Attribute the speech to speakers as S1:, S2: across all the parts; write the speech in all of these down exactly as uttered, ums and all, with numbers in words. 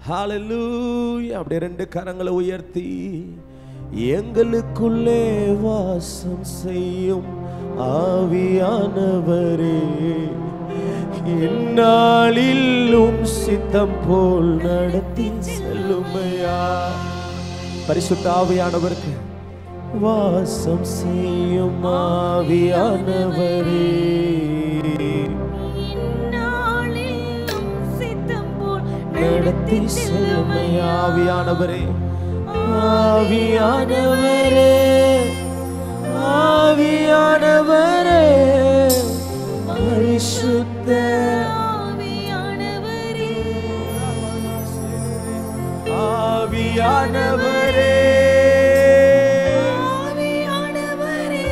S1: ஹalleluya. அப்படியே ரெண்டு கரங்களை உயர்த்தி எங்களுக்குள்ளே வாசம் செய்யும் ஆவியானவரே, இந்நாளிலும் சித்தம் போல் நடத்தி செல்லுமையா. பரிசுத்த ஆவியானவருக்கு வாசம் செய்யும் ஆவியானவரே,
S2: இந்நாளிலும் சித்தம் போல்
S1: நடத்தி செல்லுமையா. ஆவியானவரே, ஆவியானவரே, ஆவியானவரே, பரிசுத்த
S2: ஆவியானவரே,
S1: ஆவியானவரே,
S2: ஆவியானவரே,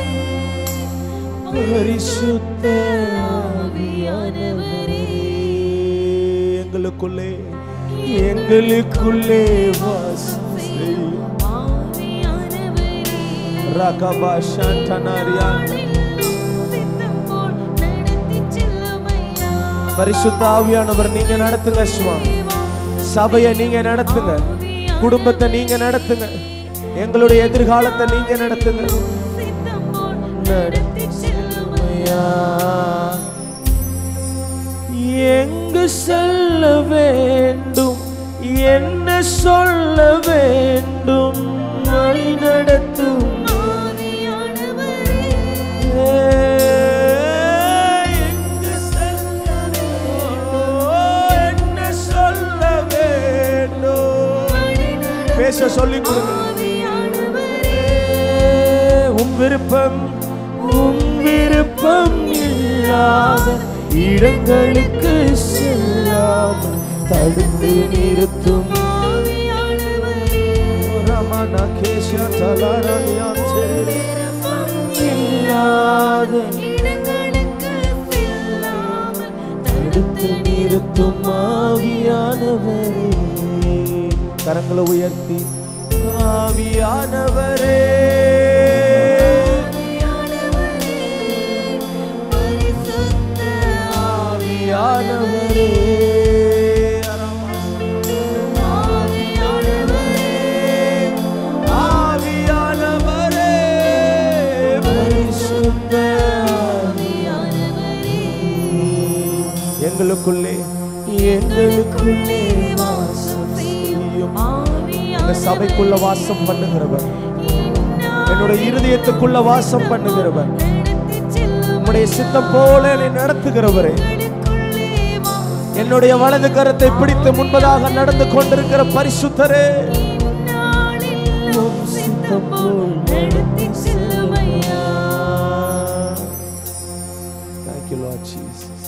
S1: பரிசுத்த
S2: ஆவியானவரே,
S1: எங்களுக்குள்ளே எங்களுக்குள்ளே வாசம் செய்யும்
S2: ஆவியானவரே,
S1: ரகபா ஷாண்டனாரியா.
S2: சித்தம் போல் நடத்தி செல்லுமையா.
S1: பரிசுத்த ஆவியானவர் நீங்க நடத்துங்க சுவாமி. சபையை நீங்க நடத்துங்க, குடும்பத்தை நீங்க நடத்துங்க, எங்களுடைய எதிர்காலத்தை நீங்க நடத்துங்க.
S2: சித்தம் போல் நடத்தி செல்லுமையா.
S1: எங்கு செல்ல வேண்டும், என்ன சொல்ல வேண்டும், வழி நடத்தும்
S2: ஆவியானவரே,
S1: எங்கு செல்ல வேண்டும், என்ன சொல்ல வேண்டும், பேச சொல்லிக் கொடுங்க.
S2: ஆவியானவரே,
S1: உம் விருப்பம் உம் விருப்பம் இல்லாத இடங்களுக்கு செல்லாமல் தடுத்து நிறுத்தும்
S2: ஆவியானவரே,
S1: ரமண கேஷ தலரணியாச்சே இல்லாத
S2: இடங்களுக்கு செல்லாமல்
S1: தடுத்து நிறுத்தும் ஆவியானவரே. கரங்களை உயர்த்தி ஆவியானவரே,
S2: ஆவியானவரே, பரிசுத்த
S1: ஆவியானவரே,
S2: ஆவியானவரே,
S1: ஆவியானவரே, பரிசுத்த
S2: ஆவியானவரே,
S1: எங்களுக்குள்ளே எங்களுக்குள்ளே வாசம் செய்யும். இந்த சபைக்குள்ள வாசம் பண்ணுகிறவர், என்னுடைய இருதயத்துக்குள்ள வாசம் பண்ணுகிறவர், உம்முடைய சித்தம் போல என்னை நடத்துகிறவரே, என்னுடைய வலது கரத்தை பிடித்து முன்பதாக நடந்து கொண்டிருக்கிற பரிசுத்தரே, உம் சித்தம் போல் நடத்தி செல்லுமையா. Thank you Lord Jesus.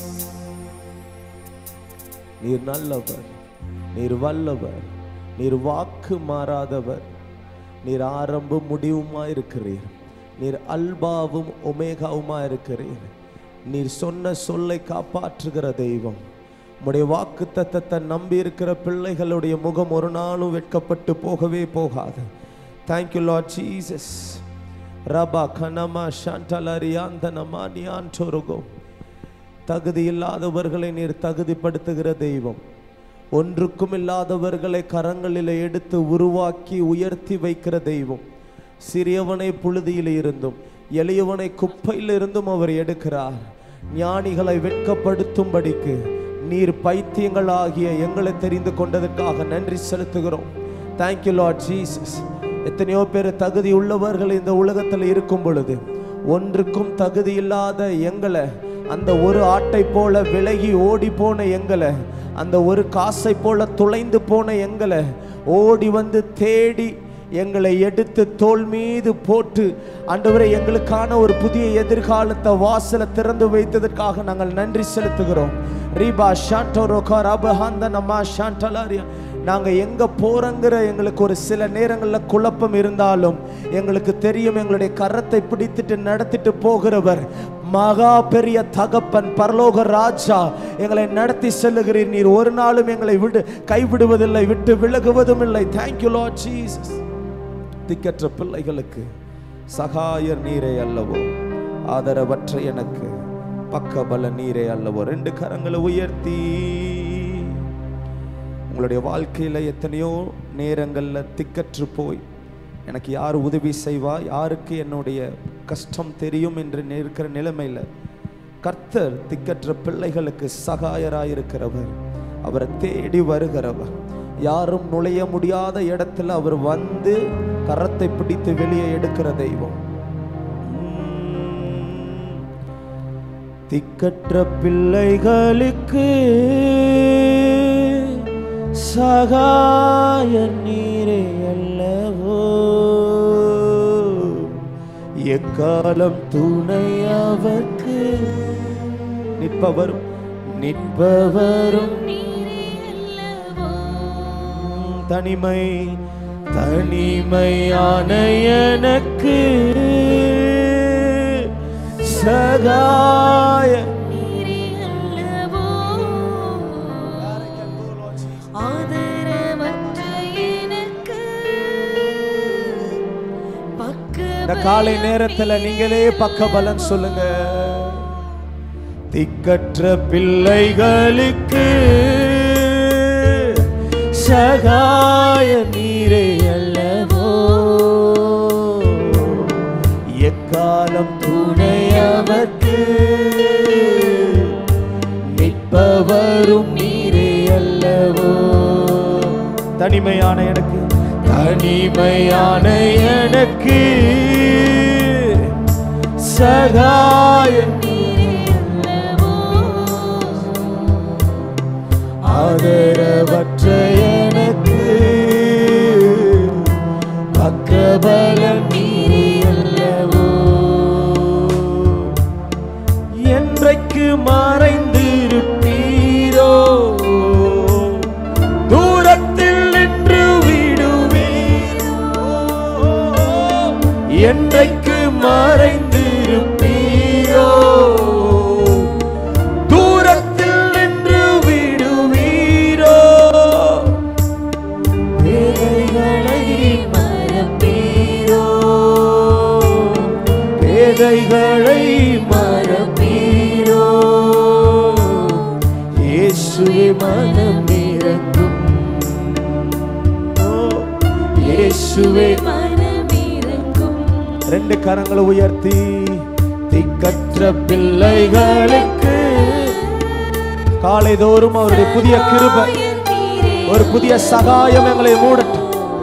S1: நீர் நல்லவர், நீர் வல்லவர், நீர் வாக்கு மாறாதவர், நீர் ஆரம்பம் முடிவுமா இருக்கிறீர், நீர் அல்பாவும் ஒமேகாவுமா இருக்கிறீர். நீர் சொன்ன சொல்லை காப்பாற்றுகிற தெய்வம். உம்முடைய வாக்கு தத்தத்தை நம்பி இருக்கிற பிள்ளைகளுடைய முகம் ஒரு நாளும் வெட்கப்பட்டு போகவே போகாது. Thank you Lord Jesus. ரபா கனமா ஷாண்டலரியாந்தனமா நியான்டோருகோ. தகுதி இல்லாதவர்களை நீர் தகுதிப்படுத்துகிற தெய்வம். ஒன்றுக்கும் இல்லாதவர்களை கரங்களில் எடுத்து உருவாக்கி உயர்த்தி வைக்கிற தெய்வம். சிறியவனை புழுதியில் இருந்தும் எளியவனை குப்பையில் இருந்தும் அவர் எடுக்கிறார். ஞானிகளை வெட்கப்படுத்தும்படிக்கு நீர் பைத்தியங்கள் ஆகிய எங்களை தெரிந்து கொண்டதற்காக நன்றி செலுத்துகிறோம். Thank you Lord Jesus. எத்தனையோ பேர் தகுதி உள்ளவர்கள் இந்த உலகத்தில் இருக்கும் பொழுது ஒன்றுக்கும் தகுதி இல்லாத எங்களை, அந்த ஒரு ஆட்டை போல விலகி ஓடி போன எங்களை, அந்த ஒரு காசை போல துளைந்து போன எங்களை ஓடி வந்து தேடி எங்களை எடுத்து தோள் மீது போட்டு ஆண்டவரே எங்களுக்கான ஒரு புதிய எதிர்காலத்தை வாசலை திறந்து வைத்ததற்காக நாங்கள் நன்றி செலுத்துகிறோம். ரீபா ஷாண்டோரோகா ரபஹாந்த நம்மா ஷாண்டலாரியா. நாங்கள் எங்கே போகிறோங்கிற எங்களுக்கு ஒரு சில நேரங்களில் குழப்பம் இருந்தாலும் எங்களுக்கு தெரியும், எங்களுடைய கரத்தை பிடித்துட்டு நடத்திட்டு போகிறவர் மகா பெரிய தகப்பன் பரலோக ராஜா. எங்களை நடத்தி செல்லுகிறீர். நீர் ஒரு நாளும் எங்களை விடு கைவிடுவதில்லை, விட்டு விலகுவதும் இல்லை. Thank you Lord Jesus. திக்கற்ற பிள்ளைகளுக்கு சகாயர் நீரே அல்லவோ, ஆதரவற்ற எனக்கு பக்கபல நீரே அல்லவோ. ரெண்டு கரங்களை உயர்த்தி உங்களுடைய வாழ்க்கையில் எத்தனையோ நேரங்களில் திக்கற்று போய் எனக்கு யார் உதவி செய்வா, யாருக்கு என்னுடைய கஷ்டம் தெரியும் என்று இருக்கிற நிலைமையில் கர்த்தர் திக்கற்ற பிள்ளைகளுக்கு சகாயராயிருக்கிறவர். அவரை தேடி வருகிறவர். யாரும் நுழைய முடியாத இடத்துல அவர் வந்து கரத்தை பிடித்து வெளியே எடுக்கிற தெய்வம். திக்கற்ற பிள்ளைகளுக்கு சகாய நீரே அல்லவோ, எக்காலம் துணை அவர்க்கு நிற்பவரும் நிற்பவரும் தனிமை தனிமையான எனக்கு சகாய
S2: நீரே அல்லவோ, ஆதரவற்ற எனக்கு பக்க
S1: இந்த காலை நேரத்துல நீங்களே பக்க பலன் சொல்லுங்க. திக்கற்ற பிள்ளைகளுக்கு சகாய நீரே அல்லவோ, எக்காலம் துணையவர்க்கு நிற்பவரும் நீரே அல்லவோ. தனிமையான எனக்கு தனிமையான எனக்கு சகாய ஆதரவற்ற எனக்கு பக்கபலம் நீரே அல்லவோ. என்றைக்கு மறைந்திருப்பீரோ, தூரத்தில் நின்று விடுவீரோ. என்றைக்கு மறைந்திருப்பீரோ, பேதைகளை மறப்பீரோ. இயேசுவே மனம் இறங்கும், இயேசுவே
S2: மனம் இறங்கும்.
S1: ரெண்டு கரங்களை உயர்த்தி திக்கற்ற பிள்ளைகளுக்கு காலைதோறும் அவருடைய புதிய கிருபை, ஒரு புதிய சகாயம் எங்களை மூடட்டும்.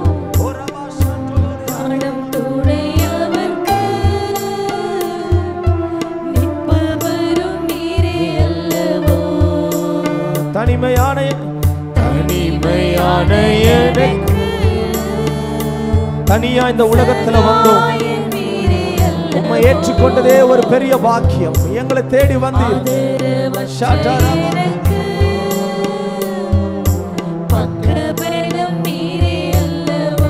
S1: தனிமையான தனிமையான எனக்கு தனியா இந்த உலகத்துல வந்தோம், உம்மை ஏற்றுக்கொண்டதே ஒரு பெரிய பாக்கியம். எங்களை தேடி வந்து
S2: பக்கபலம் நீரே அல்லவோ,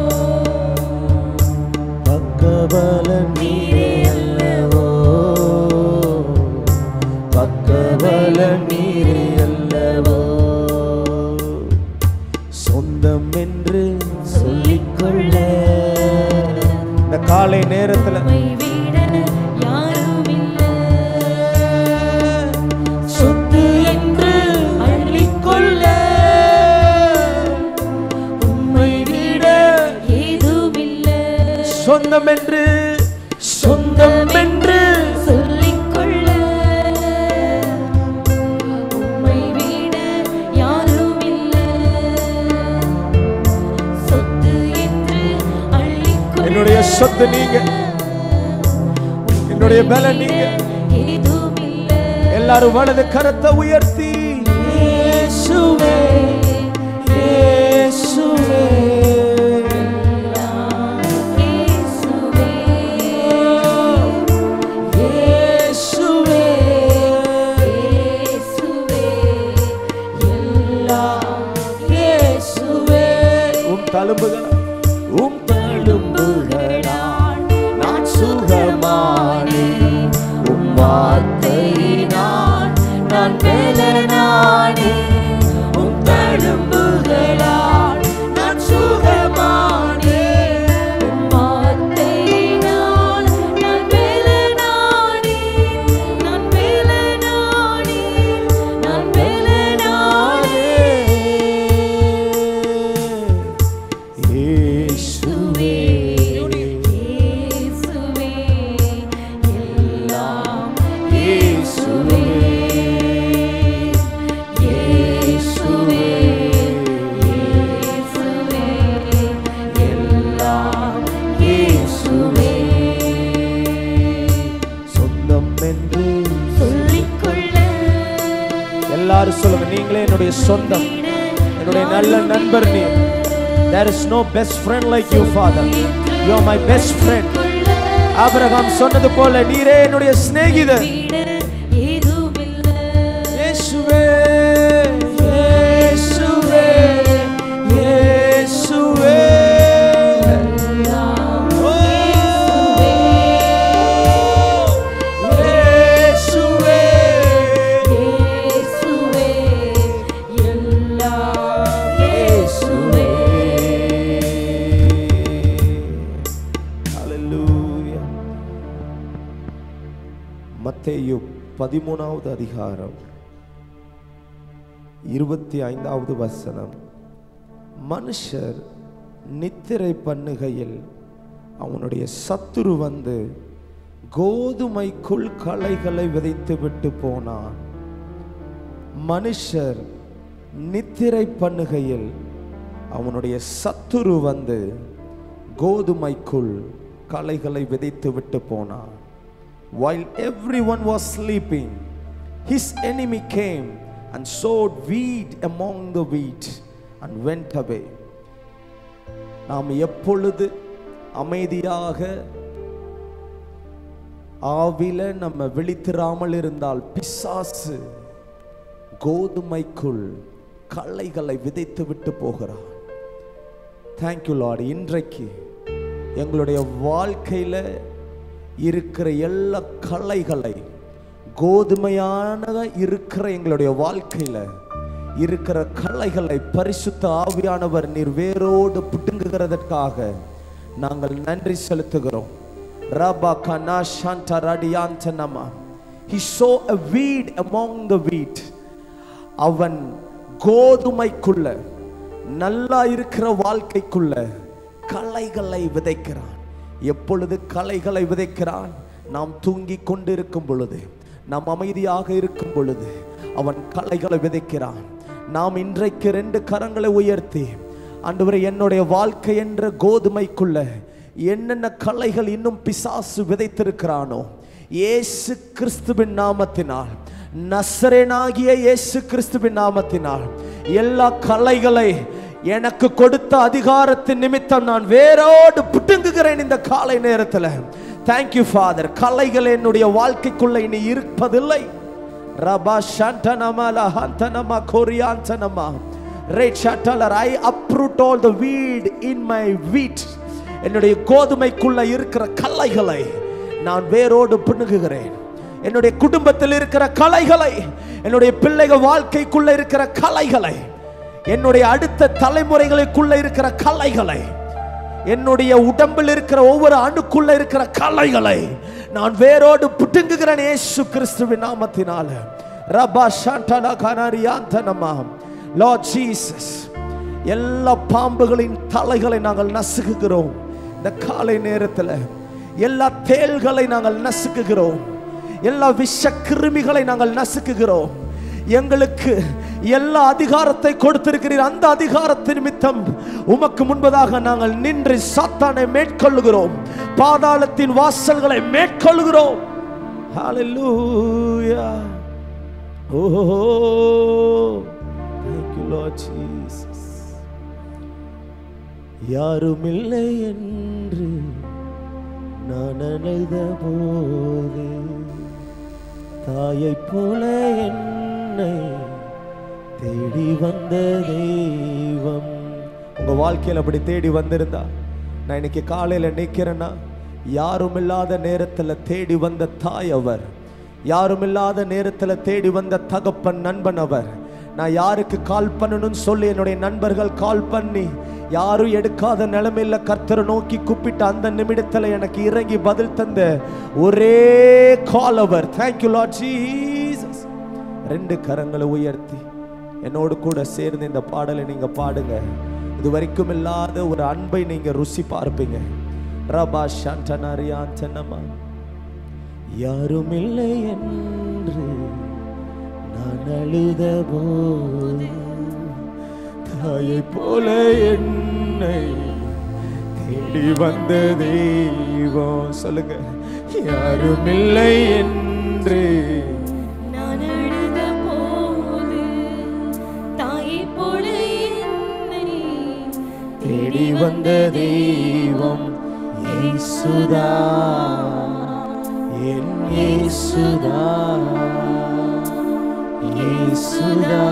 S1: பக்கபலம் நீரே அல்லவோ, பக்கபலம் நீரே அல்லவோ. சொந்தம் என்று சொல்லிக்கொள்ள இந்த காலை நேரத்துல
S2: யாரும் இல்லை,
S1: சொத்து என்று அள்ளிக்கொள்ள உம்மை விட
S2: ஏதும் இல்லை.
S1: சொந்தம் என்று சொந்தம் என்று
S2: சொல்லிக்கொள்ள உம்மை விட யாரும் இல்லை. சொத்து என்று அள்ளிக்கொள்ள
S1: என்னுடைய சொத்து நீங்க, என்னுடைய பலம் நீங்க.
S2: ஏதும் இல்லை.
S1: எல்லாரும் வலது கரத்தை உயர்த்தி இயேசுவே இயேசுவே
S2: இயேசுவே
S1: இயேசுவே
S2: இயேசுவே எல்லாம்
S1: இயேசுவே. உம் தழும்புகள் உம் தழும்புகளால் நான் சுகமானேன், உம் வார்த்தையினால் நான் பலனானேன். உம் பார்த்து சொல்லுங்க, நீங்களே என்னுடைய சொந்தம், என்னுடைய நல்ல நண்பர் நீ. There is no best friend like you, Father. You are my best friend. Abraham சொன்னது போல நீரே என்னுடைய சிநேகிதர். இயேசுவே இயேசுவே இயேசுவே மத்தேயு பதிமூணாவது அதிகாரம் இருபத்தி ஐந்தாவது வசனம். மனுஷர் நித்திரை பண்ணுகையில் அவனுடைய சத்துரு வந்து கோதுமைக்குள் களைகளை விதைத்து விட்டு போனான். மனுஷர் நித்திரை பண்ணுகையில் அவனுடைய சத்துரு வந்து கோதுமைக்குள் களைகளை விதைத்து விட்டு போனான். While everyone was sleeping, his enemy came and sowed weed among the wheat and went away. நாம் எப்பொழுது அமைதியாக ஆவில நம்ம விழித்திராமல் இருந்தால் பிசாசு கோதுமைக்குள் களைகளை விதைத்து விட்டு போகிறான். Thank you Lord. இன்றைக்கு எங்களுடைய வாழ்க்கையில இருக்கிற எல்லா களைகளை, கோதுமையான இருக்கிற எங்களுடைய வாழ்க்கையில இருக்கிற களைகளை பரிசுத்த ஆவியானவர் நீர் வேரோடு புடுங்குகிறதற்காக நாங்கள் நன்றி செலுத்துகிறோம். ரபா கனா Shantha ரடியாந்தனமா. He saw a weed among the wheat. அவன் கோதுமைக்குள்ள, நல்லா இருக்கிற வாழ்க்கைக்குள்ள களைகளை விதைக்கிறான். எப்பொழுது களைகளை விதைக்கிறான்? நாம் தூங்கிக் கொண்டிருக்கும் பொழுது, நாம் அமைதியாக இருக்கும் பொழுது அவன் களைகளை விதைக்கிறான். நாம் இன்றைக்கு ரெண்டு கரங்களை உயர்த்தி, ஆண்டவரே என்னுடைய வாழ்க்கை என்ற கோதுமைக்குள்ள என்னென்ன களைகள் இன்னும் பிசாசு விதைத்திருக்கிறானோ, இயேசு கிறிஸ்துவின் நாமத்தினால், நசரேனாகிய இயேசு கிறிஸ்துவின் நாமத்தினால் எல்லா களைகளை எனக்கு கொடுத்த அதிகாரத்தின் நிமித்தம் நான் வேரோடு புடுங்குகிறேன் இந்த காலை நேரத்தில். Thank you father. களைகள் என்னுடைய வாழ்க்கைக்குள்ள இனி இருப்பதில்லை. ரபா ஷாண்டனமா லஹந்தனமா கோரியாந்தனமா ரேச்சட்டலர். I uproot all the weed in my wheat. என்னுடைய கோதுமைக்குள்ள இருக்கிற களைகளை நான் வேரோடு புடுங்குகிறேன். என்னுடைய குடும்பத்தில் இருக்கிற களைகளை, என்னுடைய பிள்ளைகள் வாழ்க்கைக்குள்ள இருக்கிற களைகளை, என்னுடைய அடுத்த தலைமுறைகளுக்குள்ள இருக்கிற களைகளை, என்னுடைய உடம்பில் இருக்கிற ஒவ்வொரு அணுக்குள்ள இருக்கிற களைகளை நான் வேரோடு புடுங்குகிறேன் இயேசு கிறிஸ்துவின் நாமத்தினால. ரபா ஷாண்டனா கனரியாந்தனமா. லார்ட் ஜீசஸ், எல்லா பாம்புகளின் தலைகளை நாங்கள் நசுக்குகிறோம் இந்த காலை நேரத்தில். எல்லா தேள்களை நாங்கள் நசுக்குகிறோம். எல்லா விஷ கிருமிகளை நாங்கள் நசுக்குகிறோம். எங்களுக்கு எல்லா அதிகாரத்தை கொடுத்திருக்கிறீர். அந்த அதிகாரத்தின் நிமித்தம் உமக்கு முன்பதாக நாங்கள் நின்று சாத்தானை மேற்கொள்ளுகிறோம். பாதாளத்தின் வாசல்களை மேற்கொள்ளுகிறோம். ஹalleluya. Oh, thank you Lord Jesus. யாரும் இல்லை என்று நான் அழுத போது, தாயை போல என்னை தேடி வந்த தெய்வம். உங்க வாழ்க்கையில் அப்படி தேடி வந்திருந்தா, நான் இன்னைக்கு காலையில நிக்கிறேன்னா, யாரும் இல்லாத நேரத்தில் தேடி வந்த தாய் அவர். யாரும் இல்லாத நேரத்தில் தேடி வந்த தகப்பன், நண்பன் அவர். நான் யாருக்கு கால் பண்ணணும்னு சொல்லி என்னுடைய நண்பர்கள் கால் பண்ணி யாரும் எடுக்காத நிலைமையில கர்த்தரை நோக்கி கூப்பிட்ட அந்த நிமிடத்தில் எனக்கு இறங்கி பதில் தந்த ஒரே கால் அவர். Thank you Lord Jesus. ரெண்டு கரங்களை உயர்த்தி என்னோடு கூட சேர்ந்து இந்த பாடலை நீங்க பாடுங்க. இது வரைக்கும் இல்லாத ஒரு அன்பை நீங்க ருசி பார்ப்பீங்க. ரபா ஷாண்டனரியாந்தனமா. யாரும் இல்லை என்று நான் அழுத போது, தாயை போல என்னை தேடி வந்த தெய்வம். சொல்லுங்க. யாரும் இல்லை என்று
S2: நான் அழுத போது,
S1: வந்த தெய்வம் இயேசுதா, என் இயேசுதா, இயேசுதா.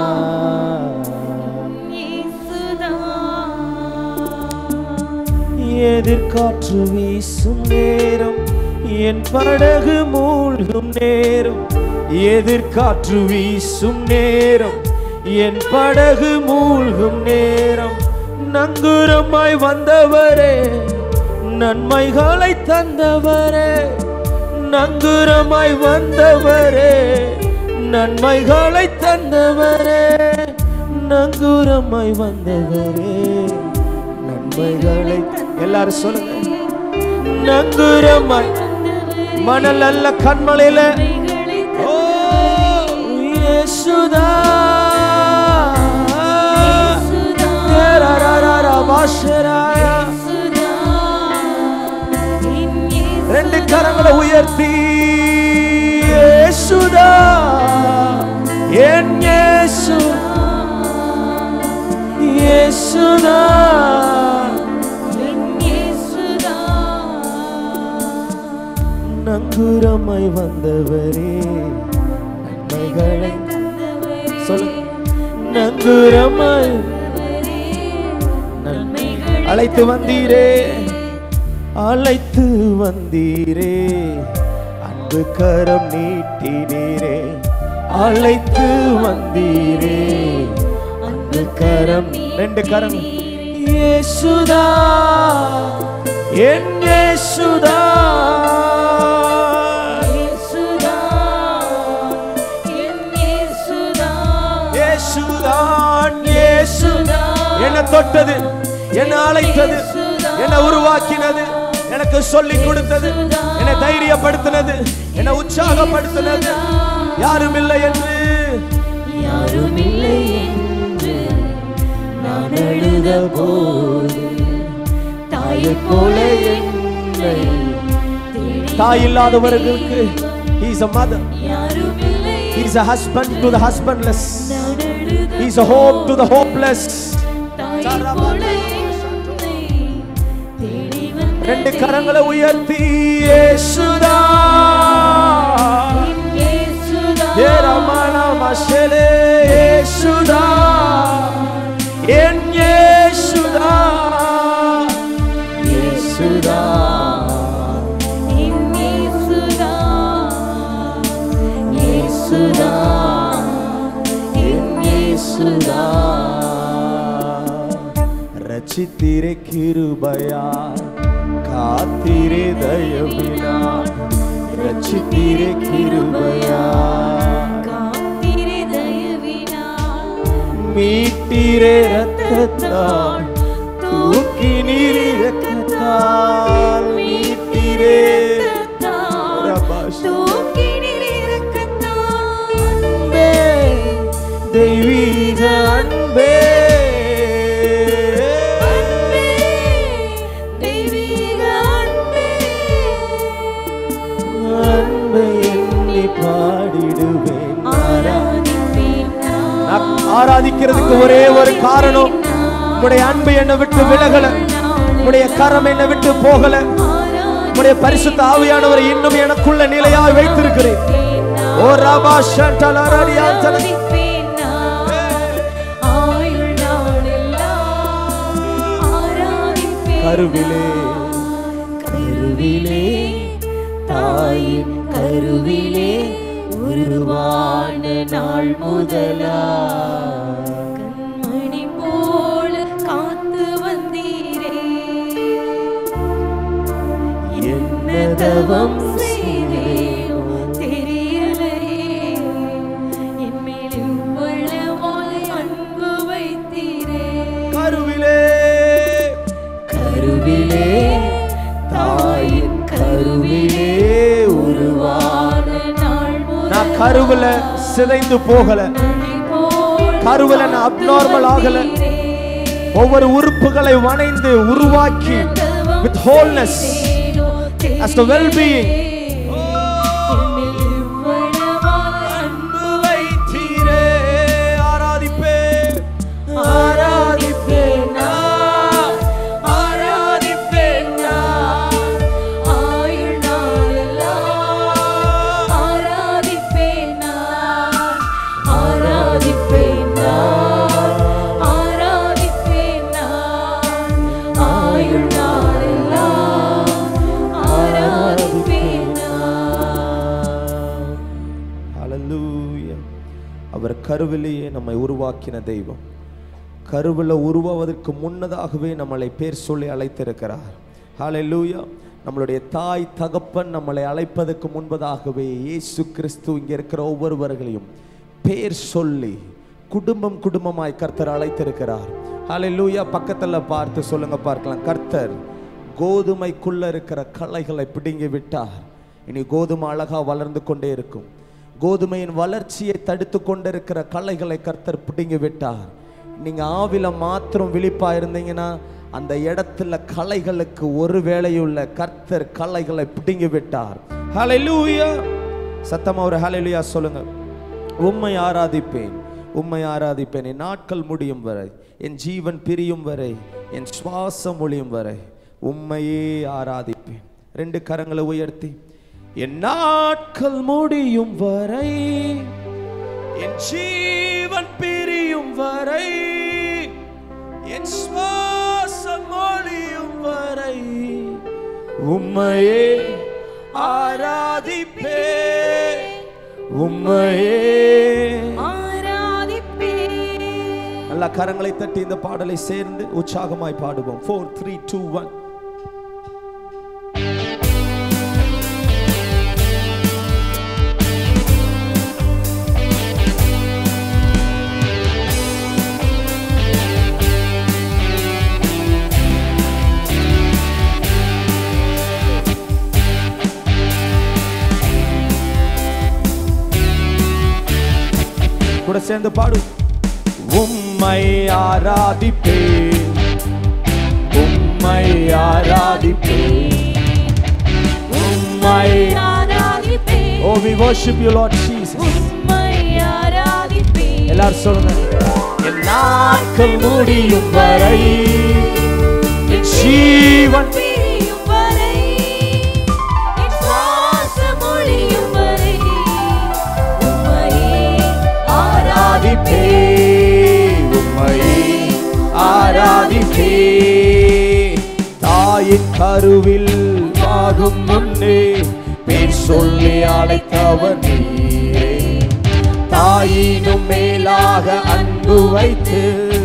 S1: எதிர்காற்று வீசும் நேரம், என் படகு மூழ்கும் நேரம். எதிர்காற்று வீசும் நேரம், என் படகு மூழ்கும் நேரம். நங்குரமாய் வந்தவரே, நன்மைகளை தந்தவரே. நங்குரமாய் வந்தவரே, நன்மைகளை தந்தவரே. நங்குரமாய் வந்தவரே, நன்மைகளை. எல்லாரும் சொல்லுங்க. நங்குரமாய் மணல் அல்ல கண்மலையில. ஓ இயேசுதா, ரெண்டு கரங்களை உயர்த்தி இயேசுதா, என் இயேசு, இயேசுதா. நங்குரமாய் வந்தவரே, நன்மைகளை சொல்லுங்க. நங்குரமாய் அழைத்து வந்தீரே, அழைத்து வந்தீரே. அன்பு கரம் நீட்டினீரே, அழைத்து வந்தீரே. அன்பு கரம், ரெண்டு கரம். இயேசுதா, என் இயேசுதா, என்னை தொட்டது, என்னை அழைத்தது, என்னை உருவாக்கினது, எனக்கு சொல்லிக் கொடுத்தது, என்னை தைரியப்படுத்தினது, என்னை உற்சாகப்படுத்தினது. யாரும் இல்லை என்று, யாரும் இல்லை என்று நான் அழுத போது, தாயை போல என்னை. தாய் இல்லாதவர்களுக்கு he is a mother, he is a husband to the husbandless, he is a hope to the hopeless. ரெண்டு கரங்களை உயர்த்தி இயேசுதா, ஏரமணா மஷலே. இயேசுதா, என் இயேசுதா, இயேசுதா, இயேசுதா, இயேசுதா, இயேசுதா. ரட்சித்தீரே கிருபையா, காத்தீரே தயவினா. ரட்சித்தீரே கிருபையா, காத்தீரே தயவினா. மீட்டீரே ரத்தத்தால், தூக்கி நீர் இரக்கத்தால். மீட்டீரே தூக்கி நீர் இரக்கத்தால். அன்பே, தெய்வீக அன்பே, ஆராதிக்கிறதுக்கு ஒரே ஒரு காரணம், உம்முடைய அன்பு என்னை விட்டு விலகல, உம்முடைய கரம் என்னை விட்டு போகல, உம்முடைய பரிசுத்த ஆவியானவரை இன்னும் எனக்குள்ள நிலையாய் வைத்திருக்கிறேன். ஓ ராபா ஷண்டலரடியா தலதி. கருவிலே, கருவிலே, தாயின் கருவிலே உருவான நாள் முதலா கண்மணி போல காத்து வந்தீரே. என்ன தவம் செய்தேனோ தெரியலையே, என் மேல் இவ்வளவாய் அன்பு வைத்தீரே. கருவிலே, கருவிலே, தாயின் கருவிலே உருவான நாள். நான் கருவில சிதைந்து போகல, கருவில நான் அப்நார்மல் ஆகல. ஒவ்வொரு உறுப்புகளை வணைந்து உருவாக்கி with wholeness as the well-being. அன்பு வைத்தீரே, ஆராதிப்பே, ஆராதிப்பே, நான் அவர் கருவிலேயே நம்மை உருவாக்கின தெய்வம். கருவில் உருவாவதற்கு முன்னதாகவே நம்மளை பேர் சொல்லி அழைத்திருக்கிறார். ஹல்லேலூயா. நம்மளுடைய தாய் தகப்பன் நம்மளை அழைப்பதற்கு முன்பதாகவே இயேசு கிறிஸ்து இங்கே இருக்கிற ஒவ்வொருவர்களையும் பேர் சொல்லி குடும்பம் குடும்பமாய் கர்த்தர் அழைத்திருக்கிறார். ஹல்லேலூயா. பக்கத்தில் பார்த்து சொல்லுங்க பார்க்கலாம், கர்த்தர் கோதுமைக்குள்ள இருக்கிற களைகளை பிடுங்கி விட்டார். இனி கோதுமை அழகா வளர்ந்து கொண்டே இருக்கும். கோதுமையின் வளர்ச்சியை தடுத்து கொண்டிருக்கிற களைகளை கர்த்தர் பிடுங்கி விட்டார். நீங்க ஆவில மாத்திரம் விழிப்பா இருந்தீங்கன்னா அந்த இடத்துல களைகளுக்கு ஒரு வேளையுள்ள கர்த்தர் களைகளை பிடுங்கி விட்டார். ஹல்லேலூயா. சத்தமா ஒரு ஹல்லேலூயா சொல்லுங்க. உம்மை ஆராதிப்பேன், உம்மை ஆராதிப்பேன் என் நாட்கள் முடியும் வரை, என் ஜீவன் பிரியும் வரை, என் சுவாசம் ஒழியும் வரை உம்மையே ஆராதிப்பேன். ரெண்டு கரங்களை உயர்த்தி, என் நாட்கள் முடியும் வரை, என் ஜீவன் பிரியும் வரை, என் சுவாசம் ஒழியும் வரை உம்மையே ஆராதிப்பேன், உம்மையே
S2: ஆராதிப்பேன்.
S1: நல்ல கரங்களை தட்டி இந்த பாடலை சேர்ந்து உற்சாகமாய் பாடுவோம். Four three two one. கூட சேர்ந்து பாடு. உம்மை ஆராதிப்பேன், உம்மை ஆராதிப்பேன், உம்மை
S2: ஆராதிப்பேன்.
S1: Oh, we worship you Lord Jesus.
S2: உம்மை ஆராதிப்பேன்.
S1: எல்லாரும் சொல்லுங்க. என் நாட்கள் முடியும் வரை, என் ஜீவன்
S2: பிரியும் வரை, என் சுவாசம் ஒழியும் வரை உம்மையே
S1: ஆராதிப்பேன், உம்மையே ஆராதிப்பேன். தாயின் கருவில் ஆகும் முன்னே பேர் சொல்லி அழைத்தவர் நீரே. தாயினும் மேலாக அன்பு வைத்து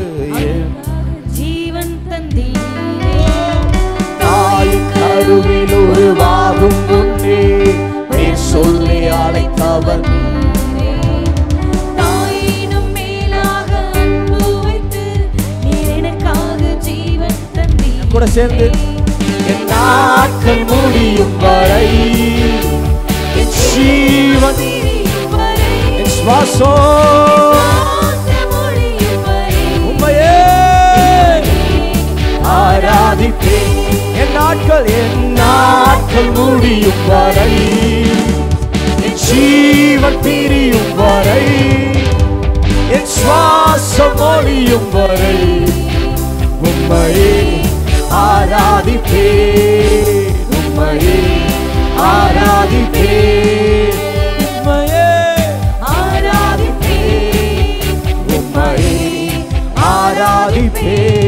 S2: ஜீவன் தந்தீரே.
S1: தாயின் கருவில் உருவாகும் முன்னே பேர் சொல்லி அழைத்தவர்
S2: நீரே. தாயினும் மேலாக அன்பு வைத்து நீர் எனக்காக ஜீவன் தந்தீரே.
S1: கூட சேர்ந்து, என் நாட்கள் முடியும் வரை, என் ஜீவன்
S2: பிரியும் வரை,
S1: என் சுவாசம்
S2: சுவாசம் ஒழியும் வரை
S1: உம்மையே ஆராதிப்பேன். என் நாட்கள் என் நாட்கள் முடியும் வரை, என் ஜீவன் பிரியும் வரை, என் சுவாசம் ஒழியும் வரை உம்மையே ஆராதிப்பேன், உம்மையே ஆராதிப்பேன், உம்மையே
S2: ஆராதிப்பேன்,
S1: உம்மையே ஆராதிப்பேன்.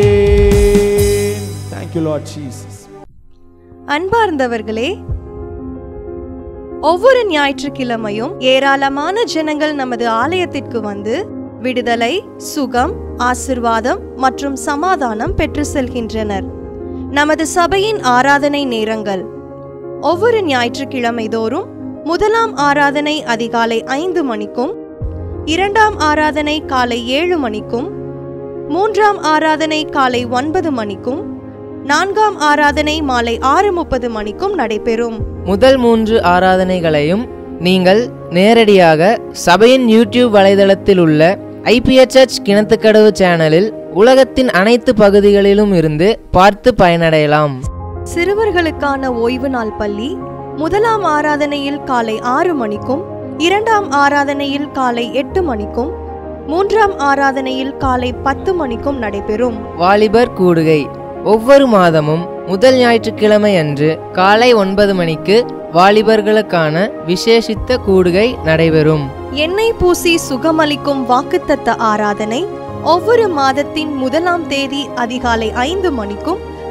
S1: Thank you Lord Jesus.
S3: அன்பார்ந்தவர்களே, ஒவ்வொரு ஞாயிற்றுக்கிழமையும் ஏராளமான ஜனங்கள் நமது ஆலயத்திற்கு வந்து விடுதலை, சுகம், ஆசிர்வாதம் மற்றும் சமாதானம் பெற்று செல்கின்றனர். நமது சபையின் ஆராதனை நேரங்கள்: ஒவ்வொரு ஞாயிற்றுக்கிழமை தோறும் முதலாம் ஆராதனை அதிகாலை ஐந்து மணிக்கும், இரண்டாம் ஆராதனை காலை ஏழு மணிக்கும், மூன்றாம் ஆராதனை காலை ஒன்பது மணிக்கும், நான்காம் ஆராதனை மாலை ஆறு முப்பது மணிக்கும் நடைபெறும்.
S4: முதல் மூன்று ஆராதனைகளையும் நீங்கள் நேரடியாக சபையின் யூடியூப் வலைதளத்தில் உள்ள ஐபிஎச் சர்ச் கிணத்துக்கடவு சேனலில் உலகத்தின் அனைத்து பகுதிகளிலும் இருந்து பார்த்து பயனடையலாம்.
S3: சிறுவர்களுக்கான ஓய்வு நாள் பள்ளி முதலாம் ஆராதனையில் காலை ஆறு மணிக்கும், இரண்டாம் ஆராதனையில் காலை எட்டு மணிக்கும், மூன்றாம் ஆராதனையில் காலை பத்து மணிக்கும் நடைபெறும்.
S4: வாலிபர் கூடுகை ஒவ்வொரு மாதமும் முதல் ஞாயிற்றுக்கிழமை அன்று காலை ஒன்பது மணிக்கு வாலிபர்களுக்கான விசேஷித்த கூடுகை நடைபெறும்.
S3: எண்ணெய் பூசி சுகமளிக்கும் வாக்குத்தத்த ஆராதனை ஒவ்வொரு மாதத்தின் முதலாம் தேதி அதிகாலை ஐந்து மணிக்கும்,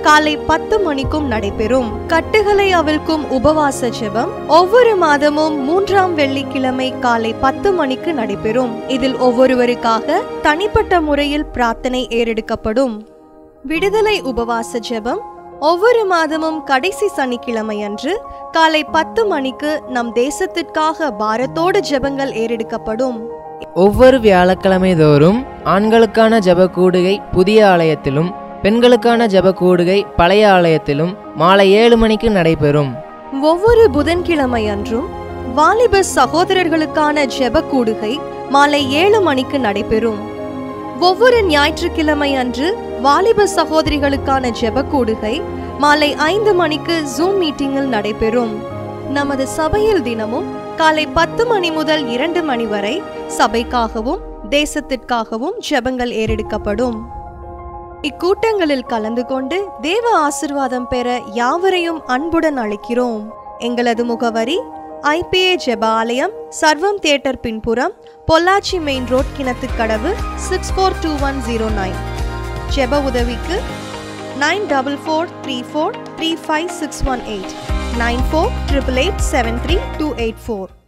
S3: காலை பத்து மணிக்கும் நடைபெறும். கட்டுகளை அவிழ்க்கும் உபவாச ஜெபம் ஒவ்வொரு மாதமும் மூன்றாம் வெள்ளிக்கிழமை காலை பத்து மணிக்கு நடைபெறும். இதில் ஒவ்வொருவருக்காக தனிப்பட்ட முறையில் பிரார்த்தனை ஏறெடுக்கப்படும். விடுதலை உபவாச ஜெபம் ஒவ்வொரு மாதமும் கடைசி சனிக்கிழமை அன்று காலை பத்து மணிக்கு நம் தேசத்திற்காக பாரத்தோடு ஜெபங்கள் ஏறெடுக்கப்படும்.
S4: ஒவ்வொரு வியாழக்கிழமை தோறும் ஆண்களுக்கான ஜெப கூடுகை புதிய ஆலயத்திலும் பெண்களுக்கான ஜெப கூடுகை பழைய ஆலயத்திலும் மாலை ஏழு மணிக்கு நடைபெறும்.
S3: ஒவ்வொரு புதன்கிழமை அன்றும் வாலிப சகோதரர்களுக்கான ஜெப கூடுகை மாலை ஏழு மணிக்கு நடைபெறும். ஒவ்வொரு ஞாயிற்றுக்கிழமை அன்று வாலிப சகோதரிகளுக்கான ஜெப கூடுகை மாலை ஐந்து மணிக்கு ஜூம் மீட்டிங்கில் நடைபெறும். நமது சபையில் தினமும் காலை பத்து மணி முதல் இரண்டு மணி வரை சபைக்காகவும் தேசத்திற்காகவும் ஜெபங்கள் ஏறெடுக்கப்படும். இக்கூட்டங்களில் கலந்து கொண்டு தேவ ஆசீர்வாதம் பெற யாவரையும் அன்புடன் அழைக்கிறோம். எங்களது முகவரி ஐபிஏ ஜெப ஆலயம், சர்வம் தியேட்டர் பின்புறம், Pollachi main road, Kinathukadavu six four two one zero nine. ஜெப உதவிக்கு nine double four three four three five six one eight, nine four triple eight seven three two eight four.